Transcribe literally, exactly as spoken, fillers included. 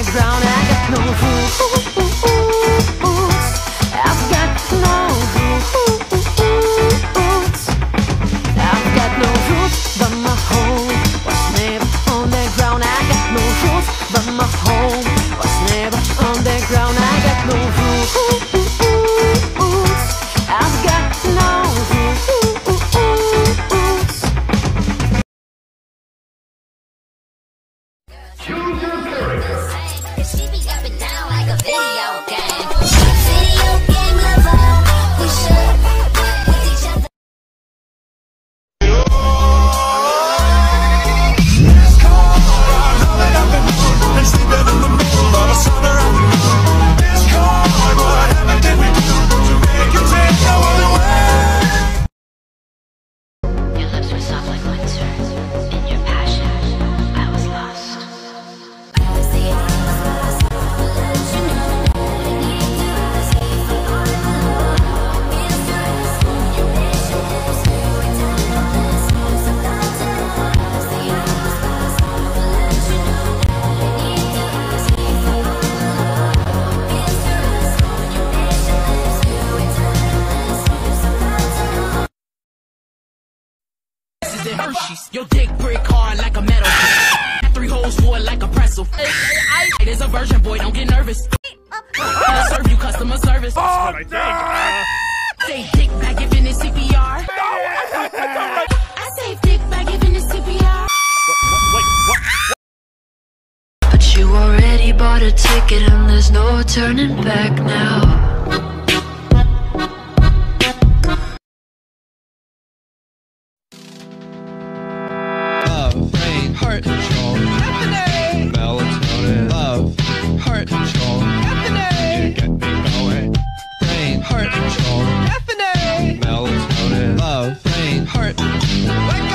ground. I got no roots. I've got no roots. I've got no roots, but my home was never on the ground. I got no roots, but my home was never on the ground. I got no roots. I've got no roots. Choose your character. She be up and down like a video game. Video game lover. We should with each other. Your lips were soft like winter. In your passion, I was lost. Hershey's. Your dick brick hard like a metal. Three holes for it like a pretzel. There's a virgin boy, don't get nervous. I'll serve you customer service. Oh, I think. Say dick by giving it C P R. I say dick by giving it C P R. Wait, what? But you already bought a ticket and there's no turning back now. Love, brain, heart control, happening. Melatonin, love, heart control, happening. You get me going. Brain, heart control, happening. Melatonin, love, brain, heart.